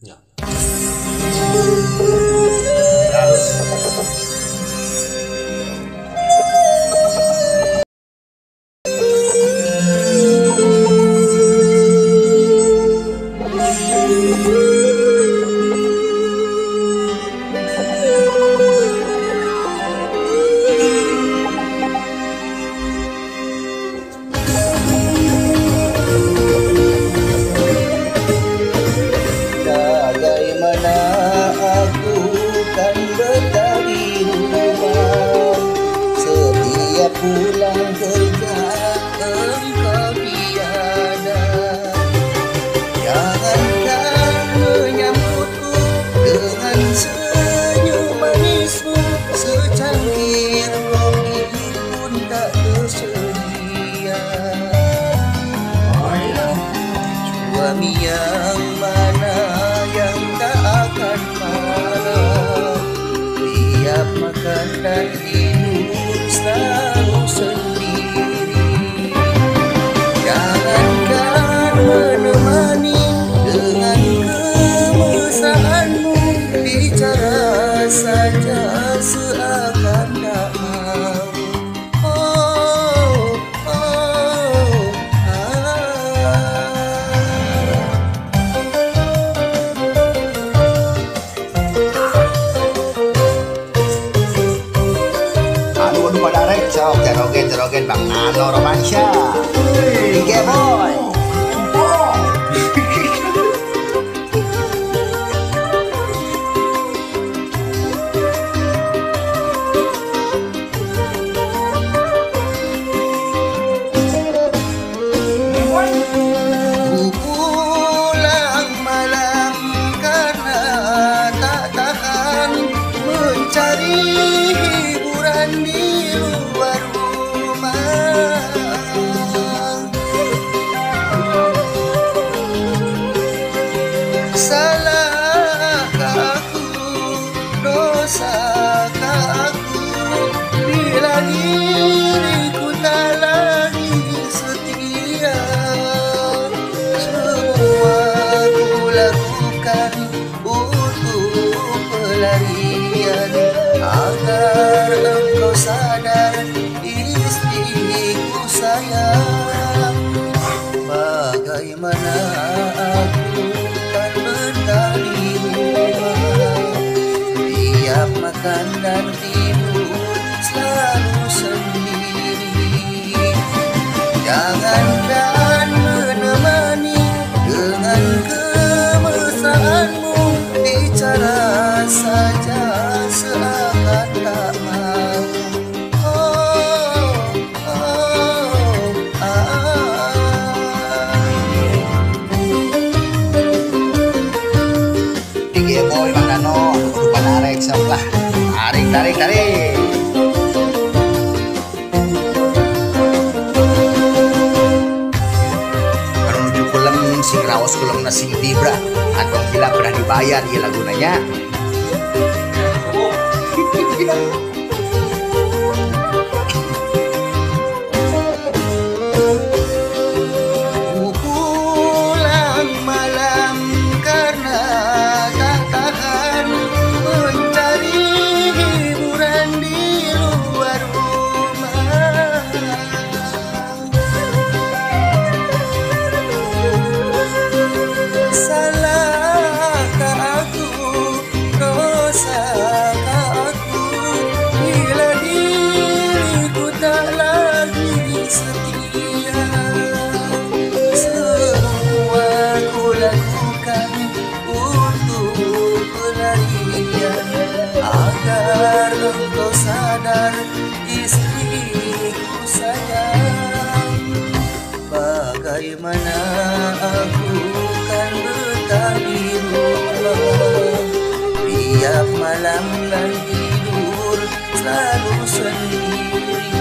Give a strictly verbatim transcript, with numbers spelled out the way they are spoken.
Ya. Bagaimana aku kan betah di rumah, setiap pulang kerja engkau tiada. Jangankan menyambutku dengan senyum manismu, secangkir kopi pun tak tersedia. Suami yang mana yang tak akan marah, tiap makan dan tidur selalu sendiri. Jangankan menemani dengan kemesraanmu, bicara saja seakan tak mau. Oh, oh, pada rek sok cerogen cerogen Bang Nano Romansyah Tiga Boy ku pulang malam karena tak tahan mencari hiburan di luar rumah. Salahkah aku, dosakah aku, bila diriku tak lagi setia. Semua ku lakukan untuk pelarian, agar engkau sadar istriku sayang. Bagaimana aku kan betah di rumah, tiap makan dan tidur selalu sendiri. Jangankan menemani dengan kemesraanmu, bicara saja seakan tak mau. Oh, oh, ah. Tiga Boy Bang Nano pada rek sok lah tarik tarik tarik menuju kulem sing raos kulem nasi tibra atau bila pernah dibayar ya lagunanya. Ku pulang malam karena tak tahan mencari hiburan di luar rumah. Salahkah aku, dosakah aku, bila diriku tak lagi setia. Semua ku lakukan untuk pelarian, agar engkau sadar istriku sayang. Bagaimana aku kan betah di rumah, tiap malam dan tidur selalu sendiri.